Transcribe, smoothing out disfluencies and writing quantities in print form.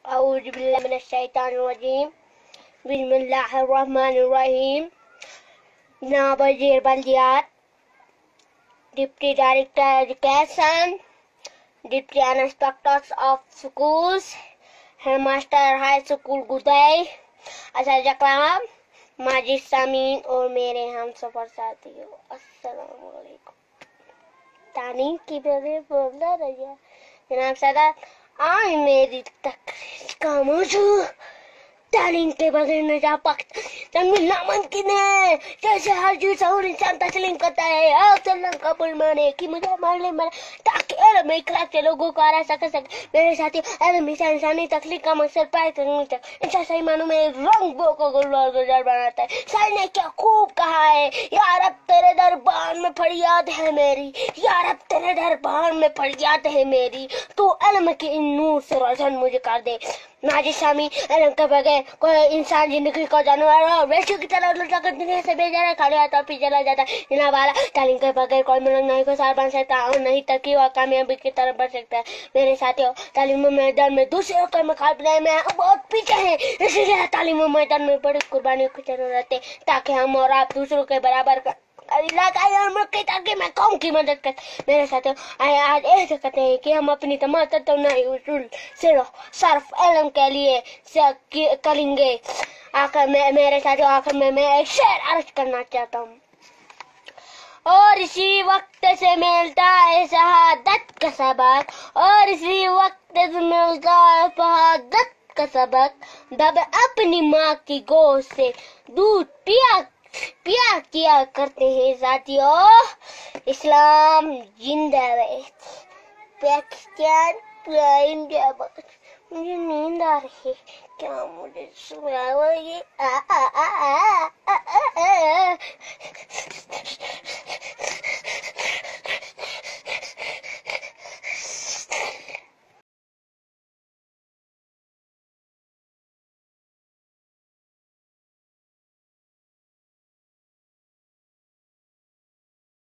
أعوذ بالله من الشيطان الرجيم بسم الله الرحمن الرحیم. جناب وزیر بلدیات، deputy director education, deputy inspectors of schools, head master high school Gadai, اساتذہ کرام، ماجد سامعین اور میرے ہم سفر ساتھیوں، السلام علیکم. تعلیم کی بغیر بولنا رہی. جناب صدر، آج میری تقریر کا موضوع تعلیم کے بغیر نجات پاکستان ناممکن ہے. جیسے ہر شعور انسان تسلیم کرتا ہے آپ صلی اللہ قبول مانے کہ مجھے مارنے مرے تاکہ علم اخلاق سے لوگوں کو آرا سکے. میرے ساتھی، علم سے انسانی تخلیق کا مقصد پائے کرنے تک انسان صحیح معنوں میں رنگ بو کو گلزار بناتا ہے. شاعر نے کیا خوب کہا ہے، یا رب تیرے دربار میں فریاد ہے میری، یا رب تیرے دربار میں فریاد ہے میری، تو علم کے ان نور سے روشن مجھے کر دے. ناجی سامی، علم کے بغیر کوئی انسان زندگی کو جانور اور ویسے کی طرح لٹا کر دنیا سے بے جانا کھا جاتا اور پھر چلا جاتا. جناب والا، تعلیم کے بغیر کوئی ملک نہیں کو سار بن سکتا اور نہیں ترقی اور کامیابی کی طرف بڑھ سکتا ہے. میرے ساتھیوں، تعلیم و میدان میں دوسروں کے مقابلے میں بہت پیچھے ہیں، اسی لیے تعلیم و میدان میں بڑی قربانیوں کی ضرورت ہے تاکہ ہم اور آپ دوسروں کے برابر علاقائی اور ملک کی ترقی میں قوم کی مدد کریں. میرے ساتھیوں، آج ایسے کہتے ہیں کہ ہم اپنی تمام توانائی اصول صرف علم کے لیے کریں گے. آخر میں میرے ساتھیوں، آخر میں ایک شعر عرض کرنا چاہتا ہوں. اور اسی وقت سے ملتا ہے شہادت کا سبق، اور اسی وقت سے ملتا ہے شہادت کا سبق، جب اپنی ماں کی گود سے دودھ پیا کیا کرتے ہیں. ساتھیوں، اسلام زندہ رہے. پاکستان زندہ باد. مجھے نیند آ رہی ہے، کیا مجھے سلاؤ؟